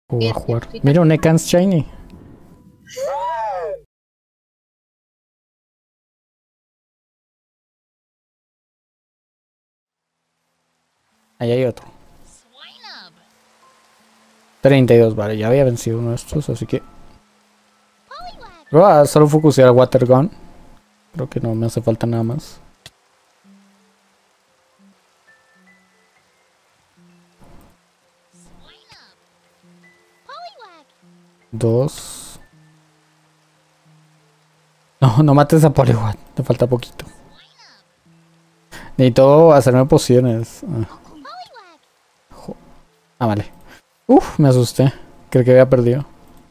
O a jugar. Mira, un Ekans Shiny. Ahí hay otro. 32, vale, ya había vencido uno de estos, así que... Voy a solo focusear a Water Gun. Creo que no me hace falta nada más. Dos. No, no mates a Poliwag, te falta poquito. Necesito hacerme pociones. Vale. Uf, me asusté. Creo que había perdido.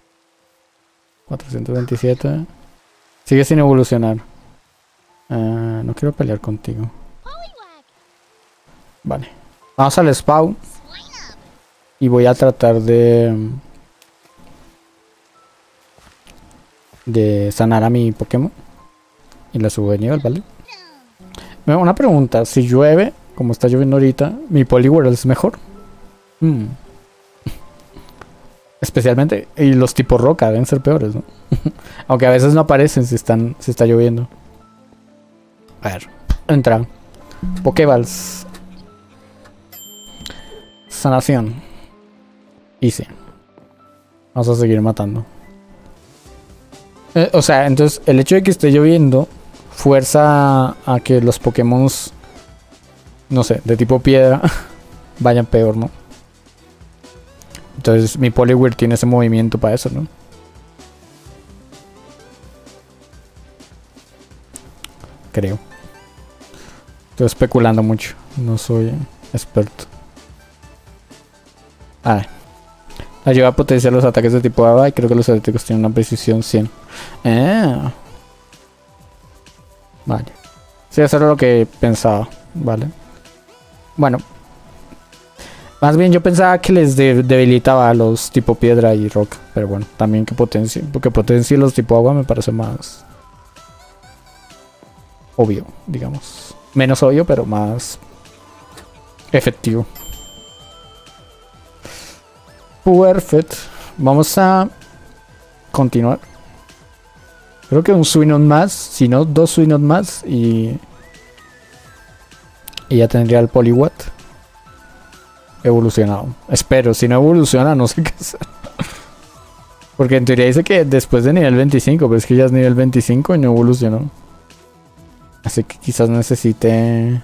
427. Sigue sin evolucionar. No quiero pelear contigo. Vale. Vamos al spawn. Y voy a tratar de sanar a mi Pokémon. Y la subo de nivel, ¿vale? Una pregunta. Si llueve, como está lloviendo ahorita, ¿mi Poliwhirl es mejor? Especialmente, y los tipo roca deben ser peores, ¿no? Aunque a veces no aparecen si está lloviendo. A ver, entra. Pokéballs. Sanación. Easy. Vamos a seguir matando. O sea, entonces el hecho de que esté lloviendo fuerza a que los Pokémon, no sé, de tipo piedra vayan peor, ¿no? Entonces mi Poliwhirl tiene ese movimiento para eso, ¿no? Creo. Estoy especulando mucho. No soy experto. Ayuda a potenciar los ataques de tipo agua y creo que los eléctricos tienen una precisión 100. Vale. Sí, eso era lo que pensaba. Vale. Bueno. Más bien yo pensaba que les debilitaba a los tipo piedra y roca. Pero bueno, también que potencie. Porque potencie los tipo agua me parece más obvio, digamos. Menos obvio, pero más efectivo. Perfect. Vamos a continuar. Creo que un Suinon más. Si no, 2 Suinon más. Y ya tendría el Poliwag evolucionado. Espero. Si no evoluciona, no sé qué hacer. Porque en teoría dice que después de nivel 25. Pero es que ya es nivel 25 y no evolucionó. Así que quizás necesite...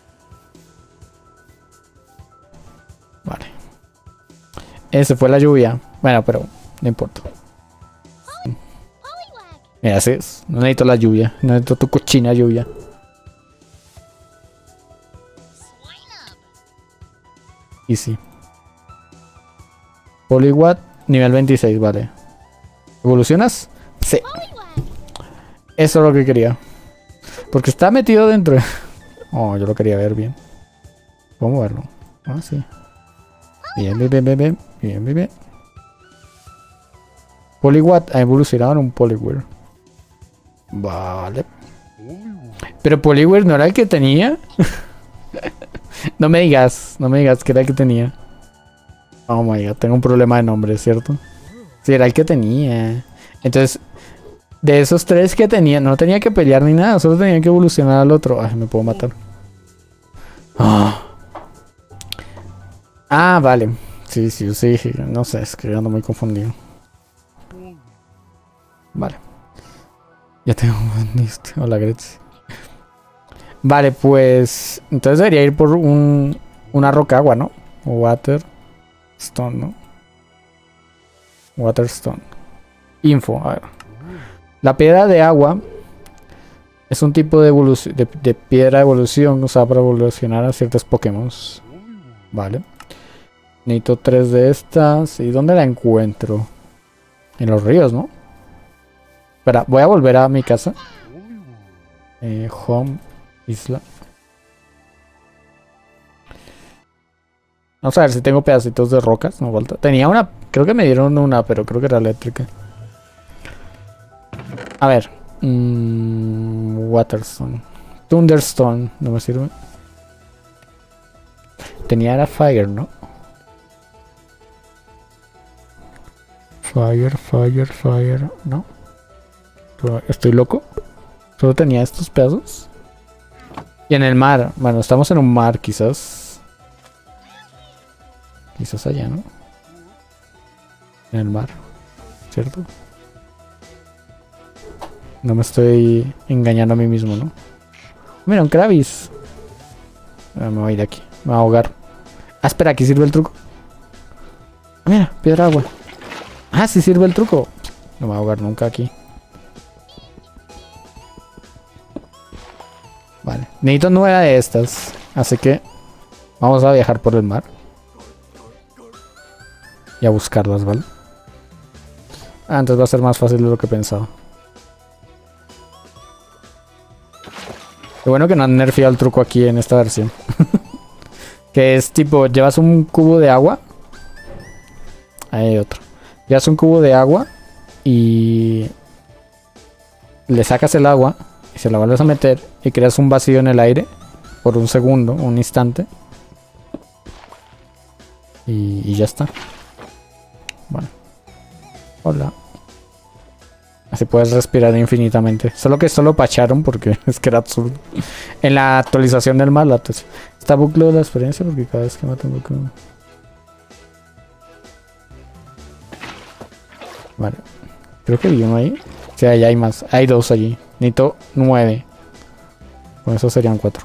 Vale. Ese fue la lluvia. Bueno, pero no importa. Mira, así es. No necesito la lluvia. No necesito tu cochina lluvia. Easy. Poliwag, nivel 26, vale. ¿Evolucionas? Sí. Eso es lo que quería. Porque está metido dentro. Oh, yo lo quería ver bien. ¿Cómo verlo? Ah, sí. Bien, bien, bien, bien, bien. Bien, bien, bien. Poliwag ha evolucionado en un Poliwhirl. Vale. Pero Poliwhirl no era el que tenía. No me digas que era el que tenía. Oh my god, tengo un problema de nombre, ¿cierto? Sí, era el que tenía. Entonces, de esos 3 que tenía, no tenía que pelear ni nada, solo tenía que evolucionar al otro. Ay, me puedo matar. Ah, vale. Sí, no sé, es que ando muy confundido. Vale. Ya tengo listo. Hola, Gretzky. Vale, pues... Entonces debería ir por una roca agua, ¿no? O Water Stone, ¿no? Waterstone. Info, a ver. La piedra de agua es un tipo de piedra de evolución usada para evolucionar a ciertos Pokémon. Vale. Necesito 3 de estas. ¿Y dónde la encuentro? En los ríos, ¿no? Espera, voy a volver a mi casa. Home, isla. Vamos a ver si tengo pedacitos de rocas. No falta. Tenía una, creo que me dieron una, pero creo que era eléctrica. A ver. Waterstone. Thunderstone. No me sirve. Tenía era Fire, ¿no? Fire, fire, fire. No. ¿Estoy loco? ¿Solo tenía estos pedazos? Y en el mar. Bueno, estamos en un mar, quizás. Quizás allá, ¿no? En el mar. ¿Cierto? No me estoy engañando a mí mismo, ¿no? Mira, un Kravis. Me voy a ir de aquí. Me voy a ahogar. Ah, espera, aquí sirve el truco. Mira, piedra agua. Ah, sí sirve el truco. No me voy a ahogar nunca aquí. Vale. Necesito 9 de estas. Así que vamos a viajar por el mar. Y a buscarlas, ¿vale? Ah, entonces va a ser más fácil de lo que pensaba. Qué bueno que no han nerfeado el truco aquí en esta versión. Que es tipo, llevas un cubo de agua. Ahí hay otro. Llevas un cubo de agua y le sacas el agua y se la vuelves a meter y creas un vacío en el aire por un segundo, un instante. Y ya está. Bueno. Hola. Así puedes respirar infinitamente. Solo que esto lo pacharon porque es que era absurdo. En la actualización del mal, está bucle de la experiencia porque cada vez que mato un bucle... Vale. Creo que vi uno ahí. Sí, ahí hay más. Hay 2 allí. Necesito 9. Con eso serían 4.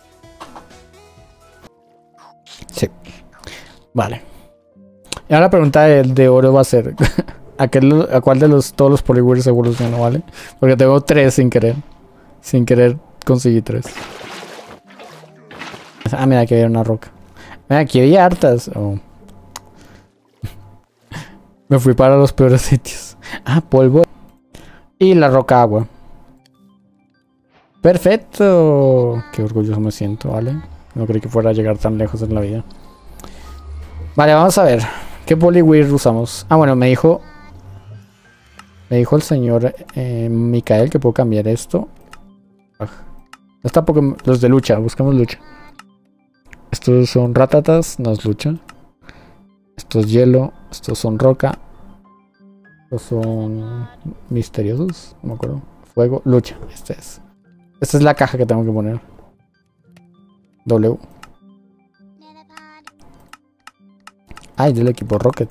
Sí. Vale. Y ahora la pregunta de oro va a ser... ¿A cuál de todos los Poliwheels evolucionó, vale? Porque tengo 3 sin querer. Sin querer conseguí 3. Ah, mira, aquí había una roca. Mira, aquí había hartas. Oh. Me fui para los peores sitios. Ah, polvo. Y la roca agua. ¡Perfecto! Qué orgulloso me siento, ¿vale? No creí que fuera a llegar tan lejos en la vida. Vale, vamos a ver. ¿Qué Poliwheel usamos? Ah, bueno, me dijo el señor Mikael que puedo cambiar esto. Está Pokémon, los de lucha, buscamos lucha. Estos son ratatas, no es lucha. Estos hielo, estos son roca. Estos son misteriosos, no me acuerdo. Fuego, lucha, esta es la caja que tengo que poner. W. Ay, del equipo Rocket.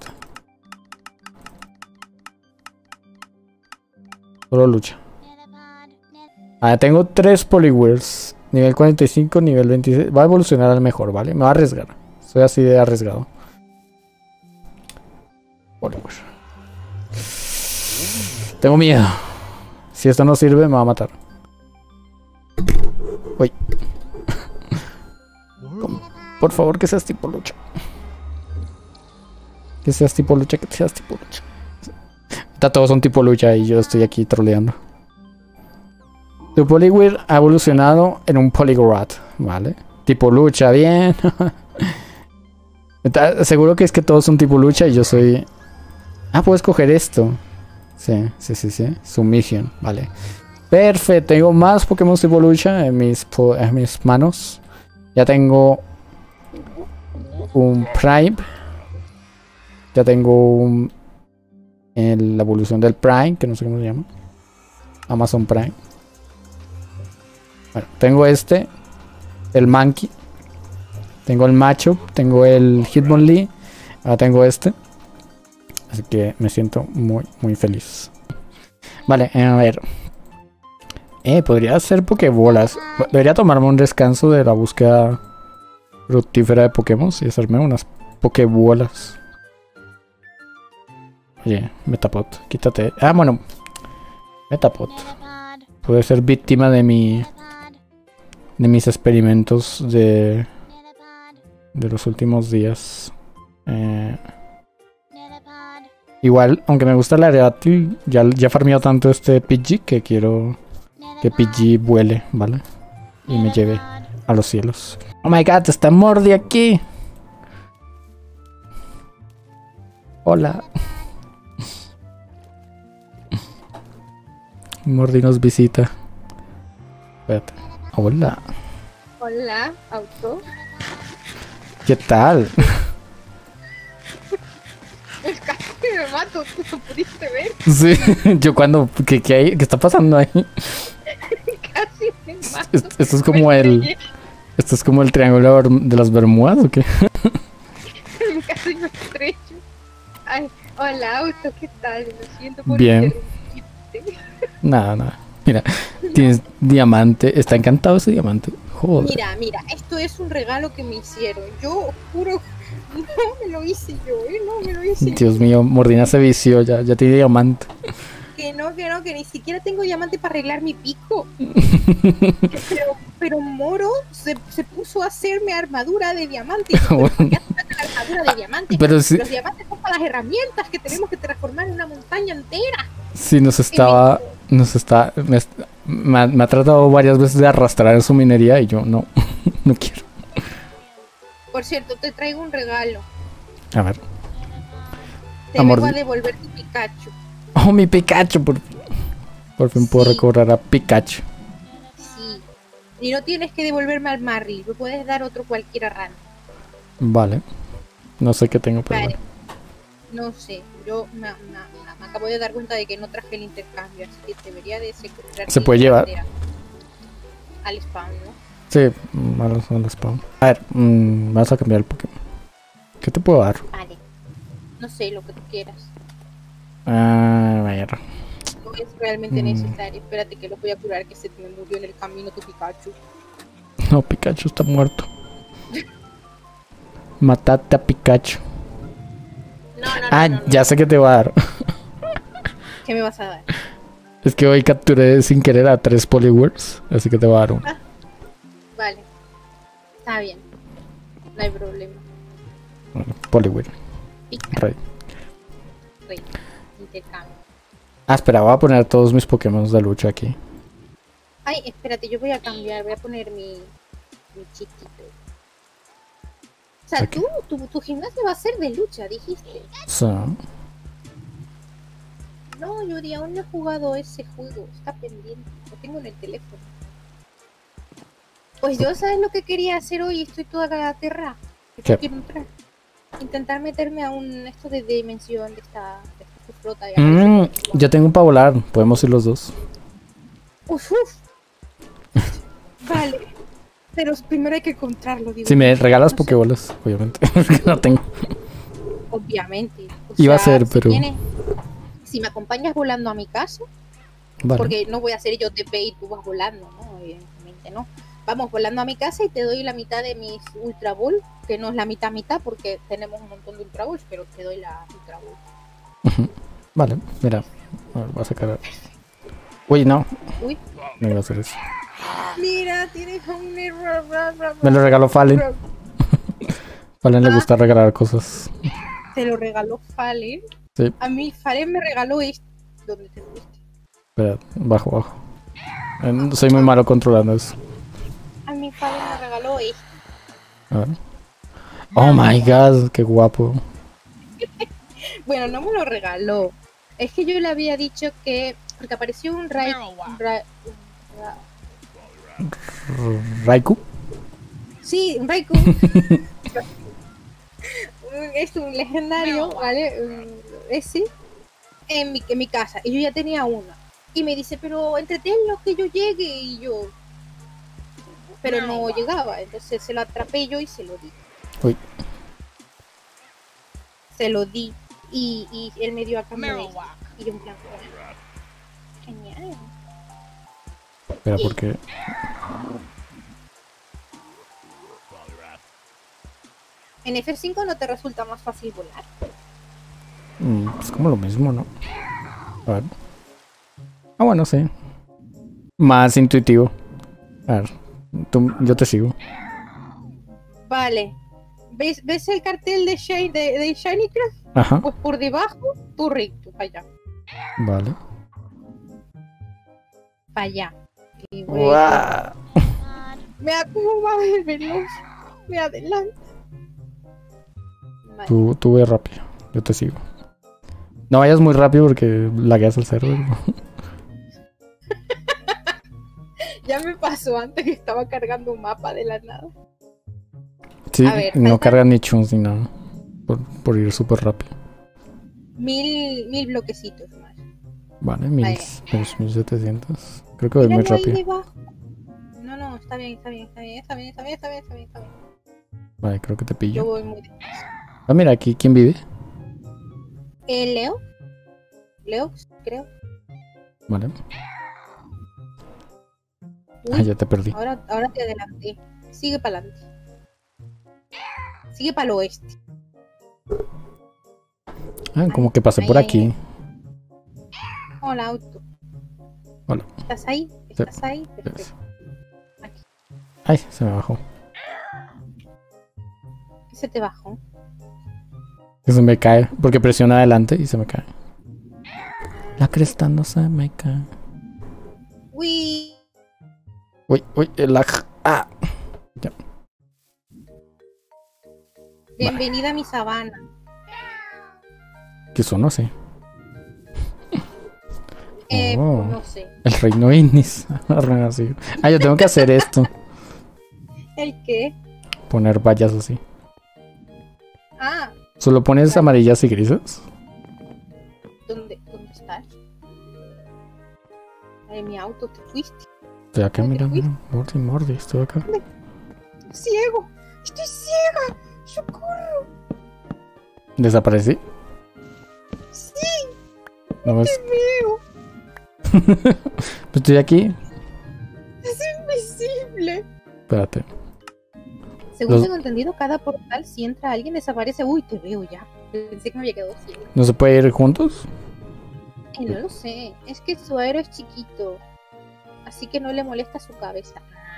Solo lucha. Ah, tengo 3 Poliwheels. Nivel 45, nivel 26. Va a evolucionar al mejor, ¿vale? Me va a arriesgar. Soy así de arriesgado. Poliwheel. Tengo miedo. Si esto no sirve, me va a matar. Uy. Por favor, que seas tipo lucha. Que seas tipo lucha, que seas tipo lucha. Todos son tipo lucha y yo estoy aquí troleando. Tu Poliwheel ha evolucionado en un Poliwrath, ¿vale? Tipo lucha, bien. Seguro que es que todos son tipo lucha y yo soy... Ah, puedo escoger esto. Sí. Submission, vale. Perfecto, tengo más Pokémon tipo lucha en mis manos. Ya tengo un Prime. Ya tengo la evolución del Prime, que no sé cómo se llama. Amazon Prime. Bueno, tengo el Mankey. Tengo el Macho. Tengo el Hitmonlee. Ahora tengo este. Así que me siento muy, muy feliz. Vale, a ver. Podría hacer Pokébolas. Debería tomarme un descanso de la búsqueda fructífera de Pokémon y hacerme unas Pokébolas. Oye, Metapod, quítate. Ah, bueno. Metapod. Puede ser víctima de mis experimentos de los últimos días. Igual, aunque me gusta la Ariadne, ya farmeado tanto este Pidgey que quiero que Pidgey vuele, ¿vale? Y me lleve a los cielos. Oh my god, está Mordi aquí. Hola. Mordi nos visita. Espérate. Hola. Hola, auto. ¿Qué tal? Es casi que me mato, ¿tú lo pudiste ver? Sí, yo cuando... ¿Qué está pasando ahí? Casi me mato. Esto es como el... ¿Esto es como el triángulo de las Bermudas o qué? Casi me estrecho. Ay, hola, Auto, ¿qué tal? Lo siento por Bien. interrumpirte. Nada. Mira, tienes diamante. Está encantado ese diamante. Joder. Mira, esto es un regalo que me hicieron. Yo juro, no me lo hice yo, no me lo hice yo. Dios mío, Mordina se vició, ya tiene diamante. Que ni siquiera tengo diamante para arreglar mi pico. Pero Moro se puso a hacerme armadura de diamante. Bueno. ¿Para qué hace la armadura de diamante? Pero sí, Los diamantes son para las herramientas que tenemos que transformar en una montaña entera. sí me ha tratado varias veces de arrastrar en su minería y yo no, no quiero. Por cierto, te traigo un regalo. A ver. Te Amor, vengo a devolver tu Pikachu. oh, mi Pikachu, por fin puedo Sí. recobrar a Pikachu. Sí. Y no tienes que devolverme al Marry, me puedes dar otro cualquiera random. Vale. No sé qué tengo, pero Vale. bueno. No sé, yo me acabo de dar cuenta de que no traje el intercambio, así que debería de secuestrar. Se puede llevar. Al spawn, ¿no? Sí, malos son los spawn. A ver, vamos a cambiar el Pokémon. ¿Qué te puedo dar? Vale. No sé, lo que tú quieras. A ver. No es realmente necesario. Espérate que lo voy a curar, que se me murió en el camino tu Pikachu. No, Pikachu está muerto. Matate a Pikachu. No. Ya sé que te va a dar. ¿Qué me vas a dar? Es que hoy capturé sin querer a 3 Poliwhirls, así que te va a dar uno. Vale. Está bien. No hay problema. Bueno, Poliwhirl. Pikachu. Rey. Intercambio. Espera, voy a poner todos mis Pokémon de lucha aquí. Ay, espérate, yo voy a cambiar, voy a poner mi chiquito. O sea, Aquí. tu gimnasio va a ser de lucha, dijiste. So, No, Yuri, aún no he jugado ese juego, está pendiente, lo tengo en el teléfono. Pues yo, ¿sabes lo que quería hacer hoy? Estoy toda cagaterra. ¿Qué? Quiero entrar. Intentar meterme a esto de dimensión de esta flota. yo tengo un para volar, podemos ir los dos. Uf. Vale. Pero primero hay que encontrarlo, digo. Si me regalas No sé. Pokébolas, obviamente. Porque no tengo. Obviamente. O Iba a sea, ser, pero. Si me acompañas volando a mi casa, Vale. porque no voy a hacer yo TP y tú vas volando, ¿no? Evidentemente no. Vamos volando a mi casa y te doy la mitad de mis Ultra Ball, que no es la mitad porque tenemos un montón de Ultra Balls, pero te doy la Ultra Ball. Vale, mira. A ver, voy a sacar. Uy, no. Uy, No iba a hacer eso. mira, tienes un Me lo regaló Fallen. Fallen le gusta regalar cosas. Te lo regaló Fallen. Sí. A mí Fallen me regaló esto. ¿Dónde te fuiste? Espera, bajo. Soy muy malo controlando eso. A mí Fallen me regaló esto. A ver. Oh my god, qué guapo. Bueno, no me lo regaló. Es que yo le había dicho que... Porque apareció un Raikou. Sí, un Raikou. Es un legendario, ¿vale? Ese. En mi casa. Y yo ya tenía uno. Y me dice, pero entretenlo que yo llegue. Y yo... Pero no llegaba. Entonces se lo atrapé yo y se lo di. Uy. Se lo di. Y él me dio a cambio de esto. Y yo en plan... Genial. Espera, porque. En F5 no te resulta más fácil volar. Es como lo mismo, ¿no? A ver. Bueno, sí. Más intuitivo. A ver. Yo te sigo. Vale. ¿Ves el cartel de Shiny Craft? Ajá. Pues por debajo, tú recto, para allá. Vale. Para allá. Y Guau. Mira cómo va el veloz. Me adelanta. Vale. Tú ve rápido. Yo te sigo. No vayas muy rápido porque lagueas el server. Ya me pasó antes que estaba cargando un mapa de la nada. Sí, A ver, no falta- cargan ni chuns ni nada. Por ir súper rápido. 1000 bloquecitos más. Vale, Vale. 1700. Creo que voy muy Míralo ahí rápido. debajo. No, está bien. Vale, creo que te Yo pillo. voy muy deprisa. Ah, mira, aquí, ¿quién vive? Leo. Leo, creo. Vale. Uy, Ah, ya te perdí. ahora te adelanté. Sigue para adelante. Sigue para el oeste. Ah, como que pasé por ahí, aquí. ahí. Hola, auto. Hola. ¿Estás ahí? ¿Estás ahí? Perfecto. Aquí. Ay, se me bajó. ¿Qué se te bajó? Que se me cae. Porque presiona adelante y se me cae. La cresta no se me cae. Uy. Uy, el lag. Ah. Ya. Bienvenida a mi sabana. ¿Qué sonó así? Oh. Pues no sé. El reino Ignis. Así. Ah, yo tengo que hacer esto. ¿El qué? Poner vallas así. Ah, ¿Solo pones amarillas y grises? ¿dónde estás? En mi auto te fuiste. Estoy acá, Ay, mira, uy. mira. Mordi, estoy acá. ¡Ciego! ¡Estoy ciega! ¡Socorro! ¿Desaparecí? ¡Sí! ¿No ves? ¡Te veo! Pues estoy aquí. ¡Es invisible! Espérate. Según Los- tengo entendido, cada portal, si entra alguien, desaparece. Uy, te veo ya. Pensé que me había quedado ciego. ¿No se puede ir juntos? No lo sé. Es que su aero es chiquito. Así que no le molesta su cabeza.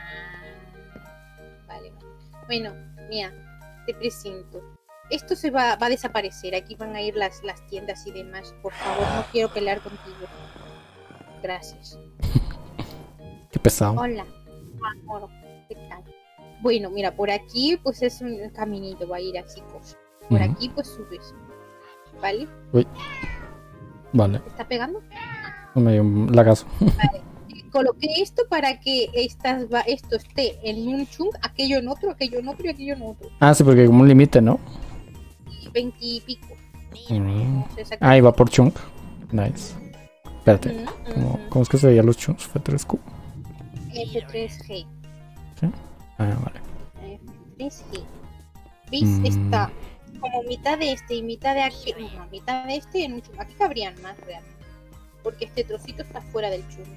Vale. Bueno, mira, te presento. Esto se va a desaparecer. Aquí van a ir las tiendas y demás. Por favor, no quiero pelear contigo. Gracias. Qué pesado. Hola, amor. ¿Qué tal? Bueno, mira, por aquí pues es un caminito, va a ir así cosas. Por Ujú. aquí pues subes. ¿Vale? Vale, ¿Te está pegando? me dio un lagazo. Coloqué esto para que esto esté en un chunk, aquello en otro, aquello en otro y aquello en otro. Ah, sí, porque hay como un límite, ¿no? Y 20 y pico. Mm. No sé exactamente. Ah, y va por chunk. Nice. Espérate. Ujú. ¿Cómo es que se veían los chunks? F3Q. F3G. Ah, vale. F3G. ¿Veis? Mm. Está como mitad de este y mitad de aquí. No, mitad de este en un chunk. Aquí cabrían más realmente. Porque este trocito está fuera del chunk.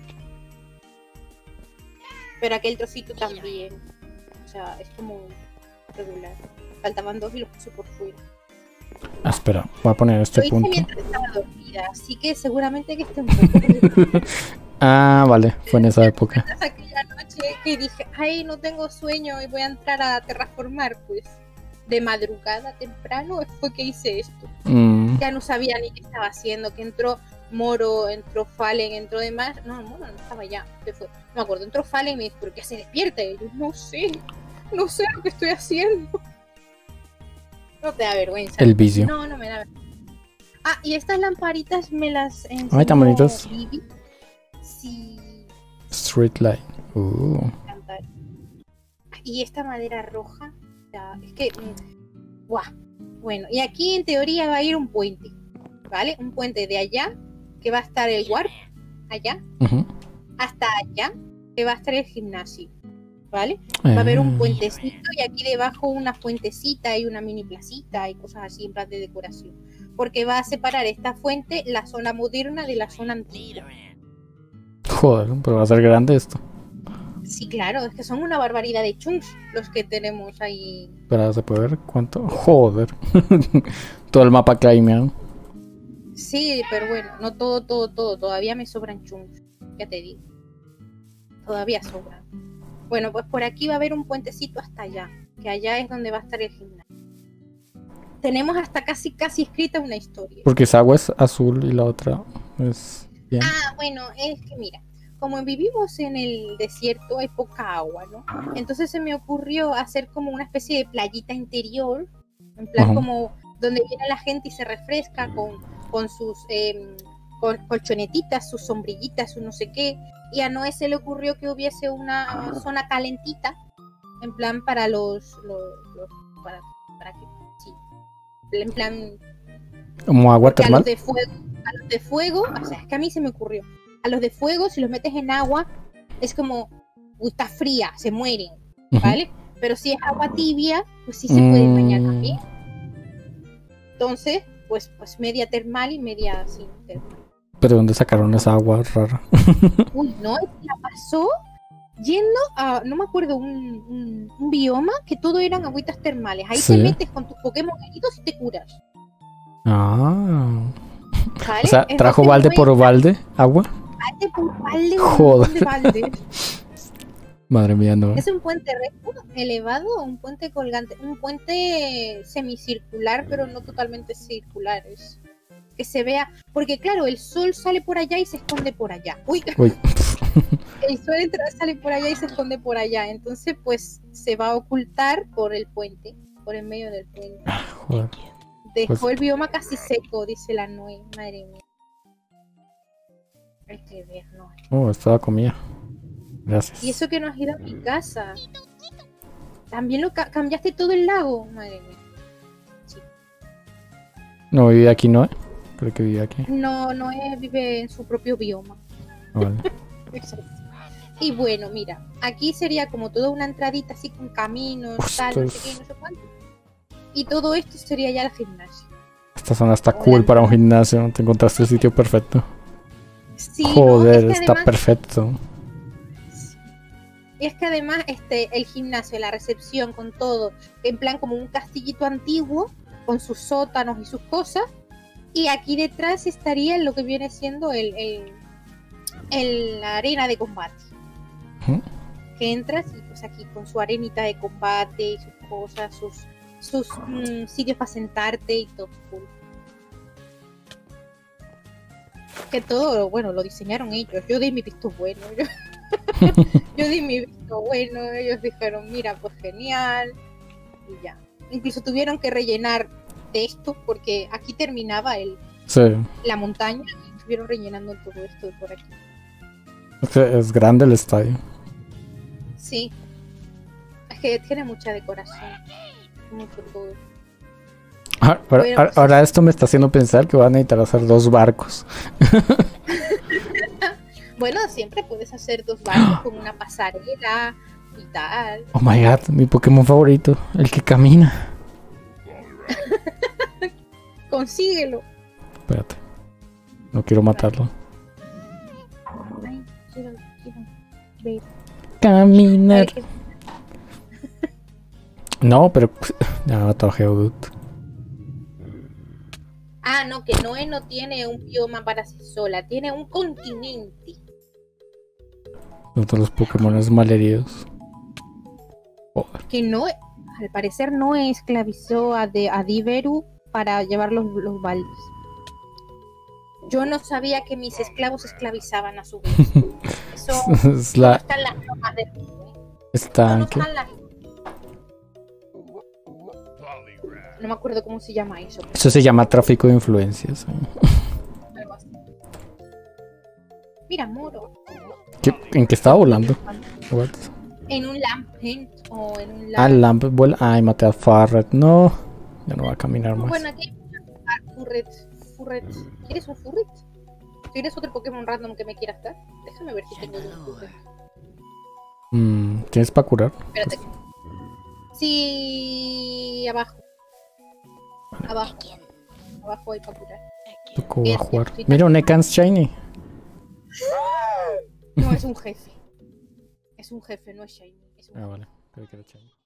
Pero aquel trocito también. O sea, es como regular. Faltaban 2 y los puse por fuera. Ah, espera, voy a poner este Lo hice punto. mientras estaba dormida, así que seguramente que esté un poco. Ah, vale, fue en esa época. Aquella noche que dije, ay, no tengo sueño y voy a entrar a terraformar, pues de madrugada temprano fue que hice esto. Mm. Ya no sabía ni qué estaba haciendo, que entró Moro, entró Fallen, entró demás. No, Moro no estaba ya, se fue. No me acuerdo, entró Fallen y me dijo, ¿pero qué se despierta? Y yo, no sé lo que estoy haciendo. No te da vergüenza. El vicio. No me da vergüenza. Ah, y estas lamparitas me las enseñó Ay, tan bonitas. Vivi. Sí. Street light. Encantar. Y esta madera roja, o sea, es que ¡guau! Bueno, y aquí en teoría va a ir un puente, ¿vale? Un puente de allá, que va a estar el warp, allá, Ujú. hasta allá, que va a estar el gimnasio, ¿vale? Va a haber un puentecito y aquí debajo una fuentecita y una mini placita y cosas así en plan de decoración, porque va a separar esta fuente, la zona moderna, de la zona antigua. Joder, pero va a ser grande esto. Sí, claro, es que son una barbaridad de chunks los que tenemos ahí. Espera, ¿se puede ver cuánto? Joder. Todo el mapa claimeado. Sí, pero bueno, no todo, todavía me sobran chunks, ya te digo. Todavía sobran. Bueno, pues por aquí va a haber un puentecito hasta allá, que allá es donde va a estar el gimnasio. Tenemos hasta casi escrita una historia. Porque esa agua es azul y la otra es bien. Ah, bueno, es que mira, como vivimos en el desierto hay poca agua, ¿no? Entonces se me ocurrió hacer como una especie de playita interior, en plan Ajá. como donde viene la gente y se refresca con sus colchonetitas, sus sombrillitas, su no sé qué. Y a Noé se le ocurrió que hubiese una zona calentita, en plan para para que, sí, en plan Como agua Porque termal. a los de fuego, o sea, es que a mí se me ocurrió. A los de fuego, si los metes en agua, es como, uy, está fría, se mueren, Ujú. ¿vale? Pero si es agua tibia, pues sí se pueden bañar también. Entonces, pues media termal y media sin termal. ¿Pero dónde sacaron esa agua rara? Uy, no, la pasó yendo a, no me acuerdo, un bioma que todo eran agüitas termales. Ahí Sí. te metes con tus Pokémon heridos y te curas. Ah. ¿Vale? O sea, trajo Entonces, balde no por balde agua. balde por balde, un Joder. montón de baldes. Madre mía, no. Es un puente recto, elevado, o un puente colgante, un puente semicircular, pero no totalmente circular. Es que se vea, porque claro, el sol sale por allá y se esconde por allá. Uy, Uy. el sol sale por allá y se esconde por allá. Entonces, pues se va a ocultar por el puente, por el medio del puente. Joder. Dejó Pues- el bioma casi seco, dice la Noé. Madre mía. Hay que ver, Noé. Oh, estaba comida. Gracias. Y eso que no has ido a mi casa. También lo cambiaste todo el lago. Madre mía. No vivía aquí, ¿no? Creo que vivía aquí. No, Noé vive en su propio bioma. Ah, vale. Exacto. Y bueno, mira, aquí sería como toda una entradita así con caminos, tal, no sé qué, no sé cuánto. Y todo esto sería ya el gimnasio. Esta zona está Hola. cool para un gimnasio. Te encontraste el sitio perfecto. Sí, Joder, ¿no? Es que está además, perfecto. y es que además el gimnasio, la recepción con todo, en plan como un castillito antiguo, con sus sótanos y sus cosas. Y aquí detrás estaría lo que viene siendo la arena de combate. Ujú. Que entras y pues aquí con su arenita de combate y sus cosas, sus sitios para sentarte y todo cool. Que todo, bueno, lo diseñaron ellos. Yo di mi visto bueno. Yo di mi visto bueno. Ellos dijeron, mira, pues genial. Y ya. Incluso tuvieron que rellenar de esto porque aquí terminaba Sí. la montaña y estuvieron rellenando todo esto de por aquí. Es grande el estadio. Sí. Es que tiene mucha decoración. Mucho todo. Ahora, Bueno, pues ahora esto me está haciendo pensar que van a necesitar hacer 2 barcos. Bueno, siempre puedes hacer 2 barcos con una pasarela y tal. Oh my god, mi Pokémon favorito, el que camina. Consíguelo. Espérate. No quiero matarlo. Ay, quiero ver. Caminar. Ay, No, pero ya me mató a Geodude. Ah, no, que Noé no tiene un bioma para sí sola, tiene un continente. Todos los Pokémon malheridos. Joder. Que Noé, al parecer Noé esclavizó a Diveru para llevar los baldes. Yo no sabía que mis esclavos esclavizaban a su vez. Eso Es no la está en las normas del mundo, ¿eh? No estanque. está en las... No me acuerdo cómo se llama eso. Eso se llama tráfico de influencias. Algo así. Mira, Moro. ¿En qué estaba volando? What? En un Lampent o en un Ah, Lamp vuela. Ay, maté a Farret. No. Ya no va a caminar más. Bueno, aquí hay Furret. ¿Quieres un Furret? ¿Tienes otro Pokémon random que me quieras dar? Déjame ver si tengo un Furret. ¿Tienes para curar? Espérate. Sí, abajo. Abajo hay para curar. Tocó Bien, a jugar. bien. Mira, un Ekans Shiny. No, es un jefe. Es un jefe, no es Shiny. Es un Ah, vale. Creo que era Shiny.